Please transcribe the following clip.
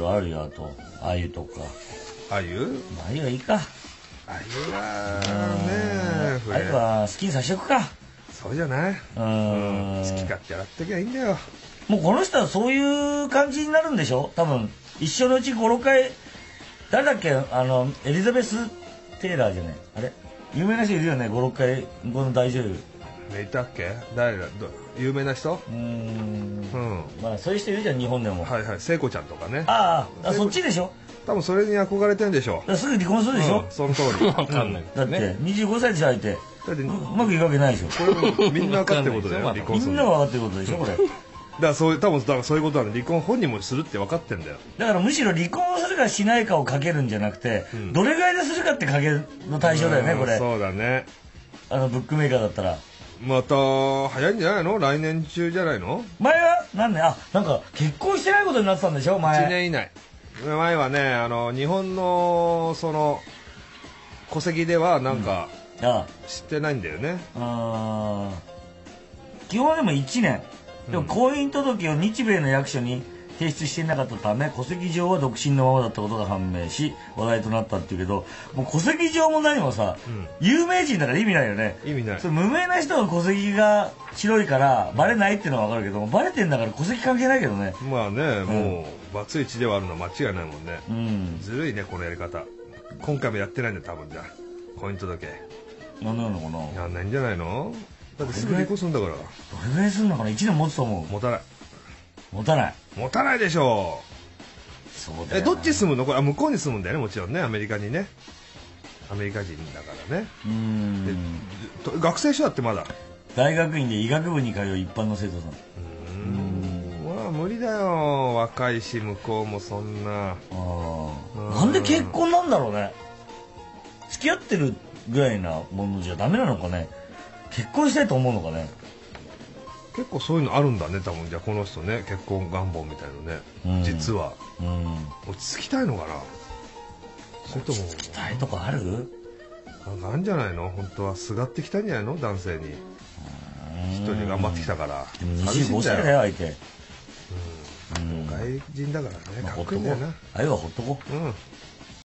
ろあるよ。あと鮎とか。 鮎はいいか。 鮎はね鮎は好きにさせておくか。 そうじゃない。好き勝手やってきゃいいんだよ。 もうこの人はそういう感じになるんでしょ多分。一生のうち5、6回。誰だっけエリザベス・テイラーじゃねあれ有名な人いるよね。5、6回この大女優いたっけ。誰だ有名な人。 まあそういう人いるじゃん日本でも。 はいはい。聖子ちゃんとかね。 ああそっちでしょ。 多分それに憧れてんでしょ。 すぐ離婚するでしょ。 その通り。 わかんない。 だって25歳でしょ相手。 だってうまくいくわけないでしょ。 これみんな分かってることだよ。離婚する。 みんなが分かってることでしょこれ。 多分そういうことなんで離婚本人もするって分かってんだよ。 だからむしろ離婚するかしないかをかけるんじゃなくて、どれぐらいでするかってかけるの対象だよねこれ。 そうだね。 ブックメーカーだったらまた早いんじゃないの。来年中じゃないの。 前は何年なんか結婚してないことになってたんでしょ前。 1年以内。前はね日本のその戸籍ではなんか知ってないんだよね。 基本はでも1年。でも婚姻届を日米の役所に提出していなかったため戸籍上は独身のままだったことが判明し話題となったっていうけど、もう戸籍上も何もさ、有名人だから意味ないよね。 意味ない。 無名な人の戸籍が白いからバレないっていうのは分かるけど、バレてんだから戸籍関係ないけどね。 まあね、もうバツイチではあるのは間違いないもんね。ずるいねこのやり方。今回もやってないんだ多分。じゃあ婚姻届なんなのかな。 やんないんじゃないの。だってすぐ離婚するんだから。 どれぐらいするのかな。1年持つと思う。 持たない。 持たない。 持たないでしょう。 そうだよ。 どっち住むの。これ向こうに住むんだよねもちろんね。アメリカにね。アメリカ人だからね。学生証だってまだ。 大学院で医学部に通う一般の生徒さん。 まあ無理だよ。若いし向こうもそんな。 なんで結婚なんだろうね。付き合ってるぐらいなものじゃダメなのかね。結婚したいと思うのかね。 結構そういうのあるんだね多分。じゃあこの人ね結婚願望みたいのね、実は、落ち着きたいのかな。それとも落ち着きたいとかある。 なんかあるんじゃないの。本当はすがってきたんじゃないの男性に。一人頑張ってきたから。 25歳だよ相手。 外人だからね。かっこいいんだよな。 あれはほっとこ。